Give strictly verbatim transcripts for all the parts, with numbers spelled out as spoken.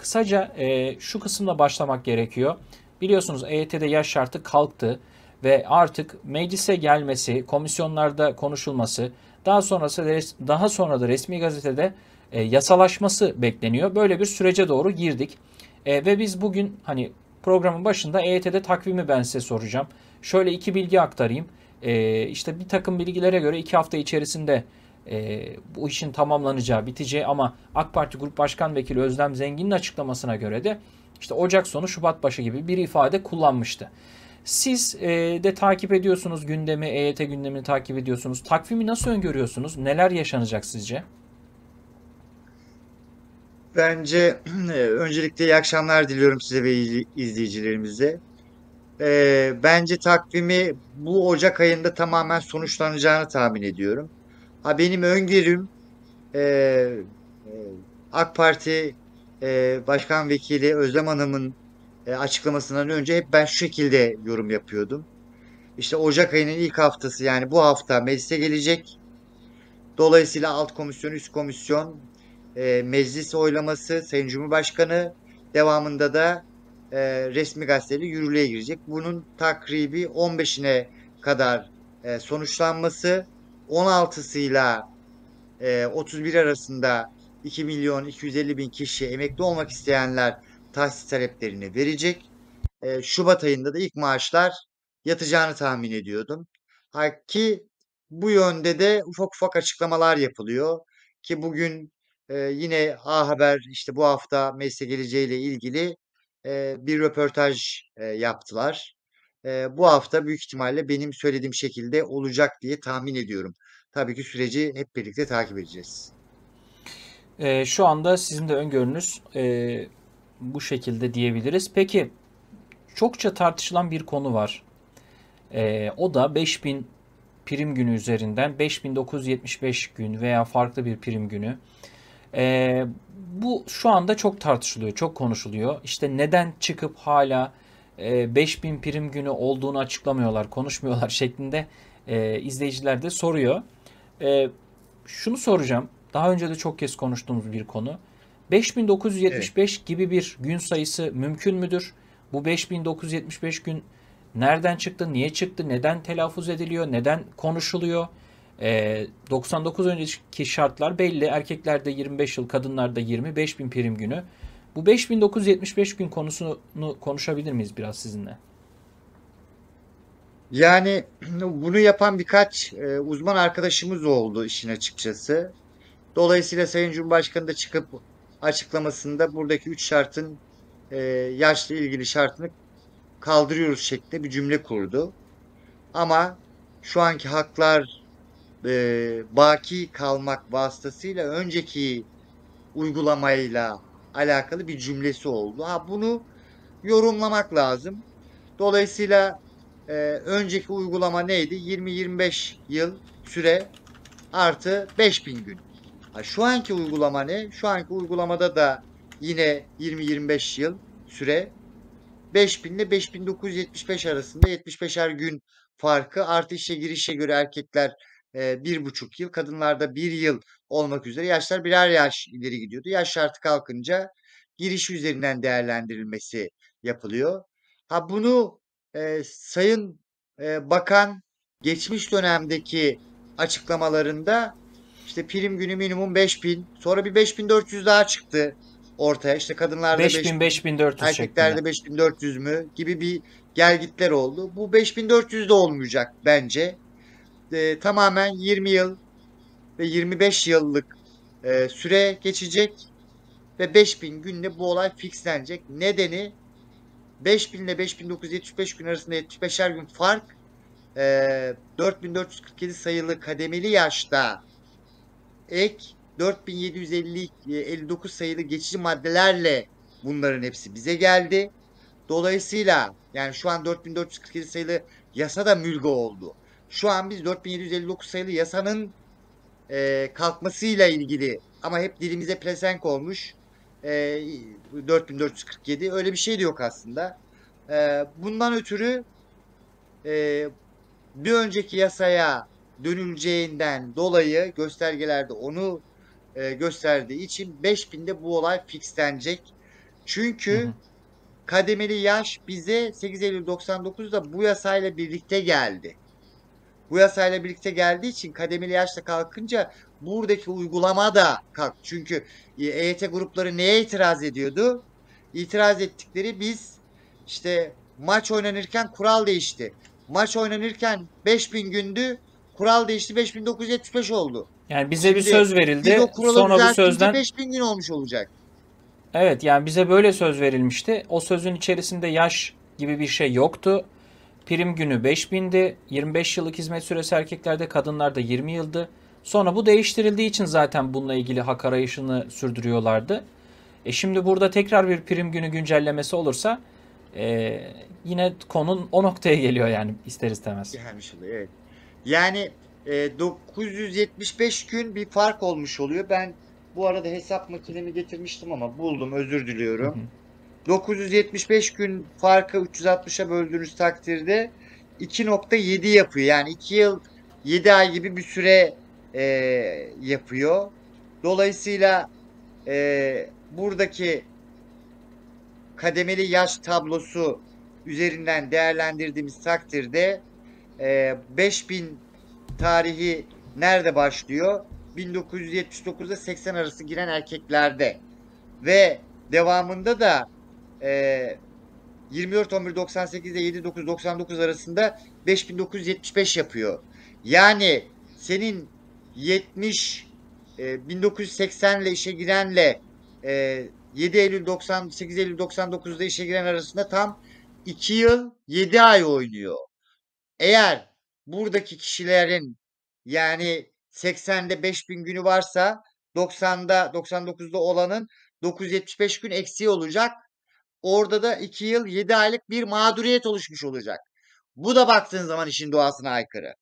kısaca e, şu kısımla başlamak gerekiyor. Biliyorsunuz E Y T'de yaş şartı kalktı ve artık meclise gelmesi, komisyonlarda konuşulması, daha sonrası res- daha sonra da resmi gazetede e, yasalaşması bekleniyor. Böyle bir sürece doğru girdik. E, ve biz bugün hani programın başında E Y T'de takvimi ben size soracağım. Şöyle iki bilgi aktarayım. E, işte bir takım bilgilere göre iki hafta içerisinde e, bu işin tamamlanacağı, biteceği, ama AK Parti Grup Başkan Vekili Özlem Zengin'in açıklamasına göre de işte Ocak sonu Şubat başı gibi bir ifade kullanmıştı. Siz e, de takip ediyorsunuz gündemi, E Y T gündemini takip ediyorsunuz. Takvimi nasıl öngörüyorsunuz? Neler yaşanacak sizce? Bence öncelikle iyi akşamlar diliyorum size ve iz- izleyicilerimize. Ee, bence takvimi bu Ocak ayında tamamen sonuçlanacağını tahmin ediyorum. Ha benim öngörüm e, e, AK Parti e, Başkan Vekili Özlem Hanım'ın e, açıklamasından önce hep ben şu şekilde yorum yapıyordum. İşte Ocak ayının ilk haftası yani bu hafta meclise gelecek. Dolayısıyla alt komisyon, üst komisyon, e, meclis oylaması, Sayın Cumhurbaşkanı devamında da e, resmi gazeteyle yürürlüğe girecek. Bunun takribi on beşine kadar e, sonuçlanması, on altısıyla e, otuz bir arasında iki milyon iki yüz elli bin kişi emekli olmak isteyenler tahsis taleplerini verecek. E, Şubat ayında da ilk maaşlar yatacağını tahmin ediyordum. Ha, ki bu yönde de ufak ufak açıklamalar yapılıyor. Ki bugün e, yine A Haber işte bu hafta meclise geleceğiyle ilgili e, bir röportaj e, yaptılar. E, bu hafta büyük ihtimalle benim söylediğim şekilde olacak diye tahmin ediyorum. Tabii ki süreci hep birlikte takip edeceğiz. E, şu anda sizin de öngörünüz e, bu şekilde diyebiliriz. Peki, çokça tartışılan bir konu var. E, o da beş bin prim günü üzerinden beş bin dokuz yüz yetmiş beş gün veya farklı bir prim günü. Ee, Bu şu anda çok tartışılıyor, çok konuşuluyor. İşte neden çıkıp hala e, beş bin prim günü olduğunu açıklamıyorlar, konuşmuyorlar şeklinde e, izleyiciler de soruyor. E, Şunu soracağım. Daha önce de çok kez konuştuğumuz bir konu. Evet. beş bin dokuz yüz yetmiş beş gibi bir gün sayısı mümkün müdür? Bu beş bin dokuz yüz yetmiş beş gün nereden çıktı, niye çıktı, neden telaffuz ediliyor, neden konuşuluyor? Ee, doksan dokuz önceki şartlar belli. Erkeklerde yirmi beş yıl, kadınlarda yirmi, beş bin prim günü. Bu beş bin dokuz yüz yetmiş beş gün konusunu konuşabilir miyiz biraz sizinle? Yani bunu yapan birkaç e, uzman arkadaşımız oldu işin açıkçası. Dolayısıyla Sayın Cumhurbaşkanı da çıkıp açıklamasında buradaki üç şartın e, yaşla ilgili şartını kaldırıyoruz şeklinde bir cümle kurdu. Ama şu anki haklar e, baki kalmak vasıtasıyla önceki uygulamayla alakalı bir cümlesi oldu. Ha bunu yorumlamak lazım. Dolayısıyla e, önceki uygulama neydi? yirmi yirmi beş yıl süre artı beş bin gün. Ha, şu anki uygulama ne? Şu anki uygulamada da yine yirmi yirmi beş yıl süre beş bin ile beş bin dokuz yüz yetmiş beş arasında yetmiş beşer gün farkı artı işe girişe göre erkekler e, bir buçuk yıl, kadınlarda bir yıl olmak üzere yaşlar birer yaş ileri gidiyordu. Yaş şartı kalkınca giriş üzerinden değerlendirilmesi yapılıyor. Ha bunu e, Sayın e, Bakan geçmiş dönemdeki açıklamalarında işte prim günü minimum beş bin, sonra bir beş bin dört yüz daha çıktı ortaya. İşte kadınlarda beş bin beş bin, beş bin dört yüz şeklinde. erkeklerde beş bin dört yüz mü gibi bir gelgitler oldu. Bu beş bin dört yüz de olmayacak bence. E, tamamen yirmi yıl ve yirmi beş yıllık e, süre geçecek ve beş bin günde bu olay fixlenecek. Nedeni beş bin ile beş bin dokuz yüz yetmiş beş gün arasında yetmiş beşer gün fark, e, dört bin dört yüz kırk yedi sayılı kademeli yaşta ek dört bin yedi yüz elli, elli dokuz sayılı geçici maddelerle bunların hepsi bize geldi. Dolayısıyla yani şu an dört bin dört yüz kırk yedi sayılı yasa da mülga oldu. Şu an biz dört bin yedi yüz elli dokuz sayılı yasanın e, kalkmasıyla ilgili ama hep dilimize pelesenk olmuş e, dört bin dört yüz kırk yedi öyle bir şey de yok aslında. E, bundan ötürü e, bir önceki yasaya dönüleceğinden dolayı göstergelerde onu e, gösterdiği için beş binde bu olay fixlenecek. Hı Çünkü hı. kademeli yaş bize sekiz Eylül doksan dokuzda bu yasayla birlikte geldi. Bu yasayla birlikte geldiği için kademeli yaşla kalkınca buradaki uygulama da kalktı. Çünkü E Y T grupları neye itiraz ediyordu? İtiraz ettikleri biz işte maç oynanırken kural değişti. Maç oynanırken beş bin gündü, kural değişti, beş bin dokuz yüz yetmiş beş oldu. Yani bize bir Şimdi söz biz o verildi. kuralı Sonra bu düzeltince sözden beş bin gün olmuş olacak. evet yani bize böyle söz verilmişti. O sözün içerisinde yaş gibi bir şey yoktu. Prim günü beş bindi. yirmi beş yıllık hizmet süresi erkeklerde, kadınlarda yirmi yıldı. Sonra bu değiştirildiği için zaten bununla ilgili hak arayışını sürdürüyorlardı. E şimdi burada tekrar bir prim günü güncellemesi olursa e, yine konun o noktaya geliyor yani ister istemez. Gelmiş oluyor, evet. Yani e, dokuz yüz yetmiş beş gün bir fark olmuş oluyor. Ben bu arada hesap makinemi getirmiştim ama buldum, özür Hı diliyorum. hı. dokuz yüz yetmiş beş gün farkı üç yüz altmışa böldüğünüz takdirde iki nokta yedi yapıyor. Yani iki yıl yedi ay gibi bir süre e, yapıyor. Dolayısıyla e, buradaki kademeli yaş tablosu üzerinden değerlendirdiğimiz takdirde e, beş bin tarihi nerede başlıyor? bin dokuz yüz yetmiş dokuzda seksen arası giren erkeklerde ve devamında da e, yirmi dört on bir doksan sekiz ile yedi dokuz doksan dokuz arasında beş bin dokuz yüz yetmiş beş yapıyor. Yani senin yetmiş e, bin dokuz yüz seksen ile işe girenle e, yedi Eylül doksan sekiz Eylül doksan dokuzda işe giren arasında tam iki yıl yedi ay oynuyor. Eğer buradaki kişilerin yani seksende beş bin günü varsa doksanda doksan dokuzda olanın dokuz yüz yetmiş beş gün eksiği olacak. Orada da iki yıl yedi aylık bir mağduriyet oluşmuş olacak. Bu da baktığın zaman işin doğasına aykırı.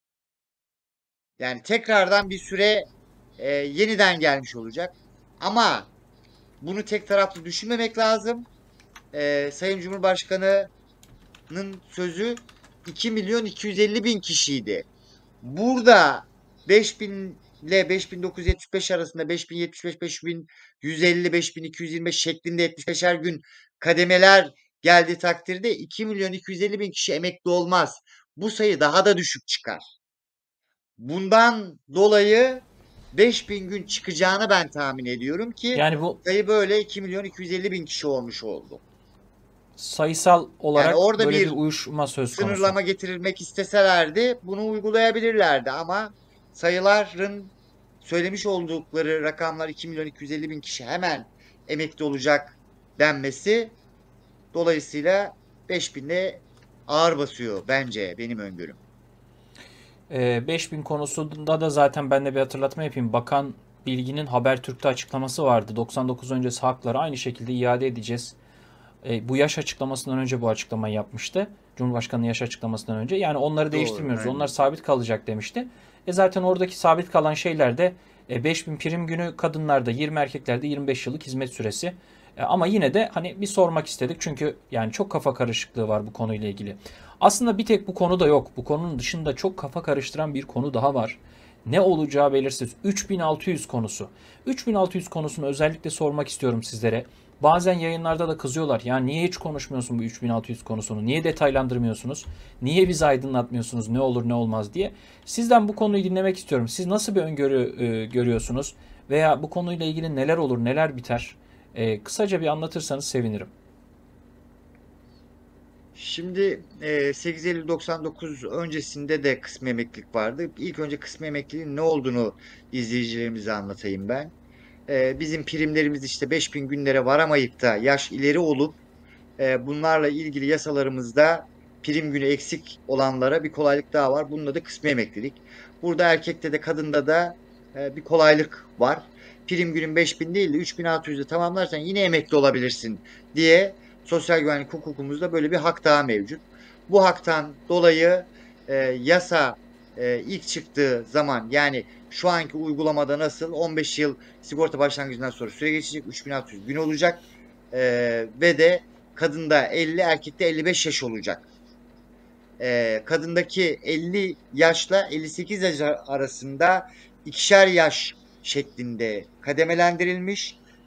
Yani tekrardan bir süre e, yeniden gelmiş olacak. Ama bunu tek taraflı düşünmemek lazım. E, Sayın Cumhurbaşkanı'nın sözü iki milyon iki yüz elli bin kişiydi. Burada beş bin ile beş bin dokuz yüz yetmiş beş arasında beş bin yetmiş beş, beş bin yüz elli, beş bin iki yüz yirmi beş şeklinde yetmiş beşer gün kademeler geldiği takdirde iki milyon iki yüz elli bin kişi emekli olmaz. Bu sayı daha da düşük çıkar. Bundan dolayı beş bin gün çıkacağını ben tahmin ediyorum ki Yani bu sayı böyle iki milyon iki yüz elli bin kişi olmuş oldu. sayısal Yani olarak orada böyle bir bir uyuşma söz konusu. sınırlama getirilmek isteselerdi bunu uygulayabilirlerdi ama sayıların söylemiş oldukları rakamlar iki milyon iki yüz elli bin kişi hemen emekli olacak denmesi dolayısıyla beş binde ağır basıyor bence benim öngörüm. Ee, beş bin konusunda da zaten ben de bir hatırlatma yapayım. Bakan Bilgin'in Habertürk'te açıklaması vardı. doksan dokuz öncesi hakları aynı şekilde iade edeceğiz. E, bu yaş açıklamasından önce bu açıklamayı yapmıştı. Cumhurbaşkanı yaş açıklamasından önce. Yani onları Doğru, değiştirmiyoruz. Onlar aynen. sabit kalacak demişti. E zaten oradaki sabit kalan şeyler de e, beş bin prim günü kadınlarda, yirmi erkeklerde yirmi beş yıllık hizmet süresi. E, ama yine de hani bir sormak istedik. Çünkü yani çok kafa karışıklığı var bu konuyla ilgili. Aslında bir tek bu konu da yok. Bu konunun dışında çok kafa karıştıran bir konu daha var. Ne olacağı belirsiz. üç bin altı yüz konusu. üç bin altı yüz konusunu özellikle sormak istiyorum sizlere. Bazen yayınlarda da kızıyorlar. Ya niye hiç konuşmuyorsun bu üç bin altı yüz konusunu? Niye detaylandırmıyorsunuz? Niye bizi aydınlatmıyorsunuz? Ne olur ne olmaz diye. Sizden bu konuyu dinlemek istiyorum. Siz nasıl bir öngörü e, görüyorsunuz? Veya bu konuyla ilgili neler olur, neler biter? E, kısaca bir anlatırsanız sevinirim. Şimdi e, sekiz Eylül doksan dokuz öncesinde de kısmi emeklilik vardı. İlk önce kısmi emekliliğin ne olduğunu izleyicilerimize anlatayım ben. E, bizim primlerimiz işte beş bin günlere varamayıp da yaş ileri olup e, bunlarla ilgili yasalarımızda prim günü eksik olanlara bir kolaylık daha var. Bunun adı kısmi emeklilik. Burada erkekte de kadında da e, bir kolaylık var. Prim günün beş bin değil de üç bin altı yüzde tamamlarsan yine emekli olabilirsin diye sosyal güvenlik hukukumuzda böyle bir hak daha mevcut. Bu haktan dolayı e, yasa e, ilk çıktığı zaman yani şu anki uygulamada nasıl on beş yıl sigorta başlangıcından sonra süre geçecek üç bin altı yüz gün olacak e, ve de kadında elli, erkekte elli beş yaş olacak. Ee, kadındaki elli yaşla elli sekiz yaş arasında ikişer yaş şeklinde kademelendirilmiş.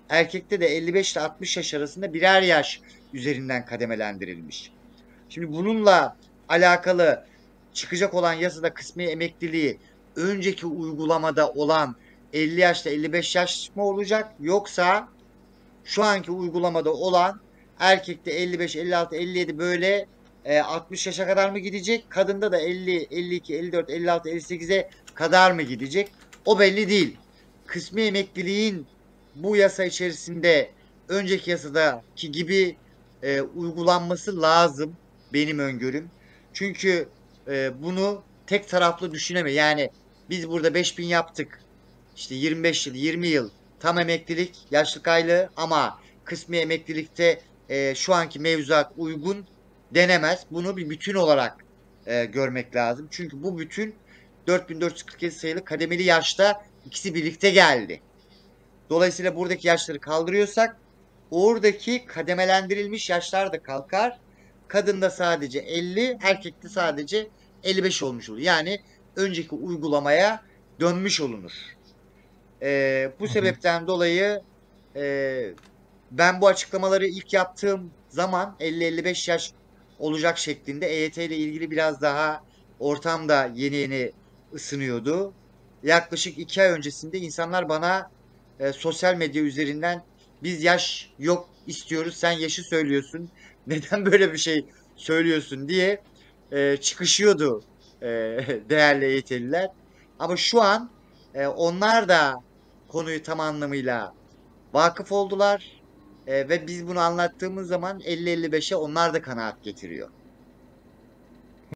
Erkekte de elli beş ile altmış yaş arasında birer yaş üzerinden kademelendirilmiş. Şimdi bununla alakalı çıkacak olan yasada kısmi emekliliği önceki uygulamada olan elli yaşla elli beş yaş mı olacak, yoksa şu anki uygulamada olan erkekte elli beş, elli altı, elli yedi böyle e, altmış yaşa kadar mı gidecek? Kadında da elli, elli iki, elli dört, elli altı, elli sekize kadar mı gidecek? O belli değil. Kısmi emekliliğin bu yasa içerisinde önceki yasadaki gibi e, uygulanması lazım benim öngörüm. Çünkü e, bunu tek taraflı düşüneme. Yani biz burada beş bin yaptık. İşte yirmi beş yıl, yirmi yıl tam emeklilik, yaşlık aylığı, ama kısmi emeklilikte e, şu anki mevzuat uygun denemez. Bunu bir bütün olarak e, görmek lazım. Çünkü bu bütün dört bin dört yüz kırk yedi sayılı kademeli yaşta ikisi birlikte geldi. Dolayısıyla buradaki yaşları kaldırıyorsak oradaki kademelendirilmiş yaşlar da kalkar. Kadında sadece elli, erkekte sadece elli beş olmuş olur. Yani önceki uygulamaya dönmüş olunur. Ee, bu Hı hı. sebepten dolayı e, ben bu açıklamaları ilk yaptığım zaman elli elli beş yaş olacak şeklinde, E Y T ile ilgili biraz daha ortamda yeni yeni ısınıyordu. Yaklaşık iki ay öncesinde insanlar bana e, sosyal medya üzerinden biz yaş yok istiyoruz, sen yaşı söylüyorsun, neden böyle bir şey söylüyorsun diye e, çıkışıyordu e, değerli E Y T'liler. Ama şu an e, onlar da konuyu tam anlamıyla vakıf oldular. E, ve biz bunu anlattığımız zaman elli elli beşe onlar da kanaat getiriyor.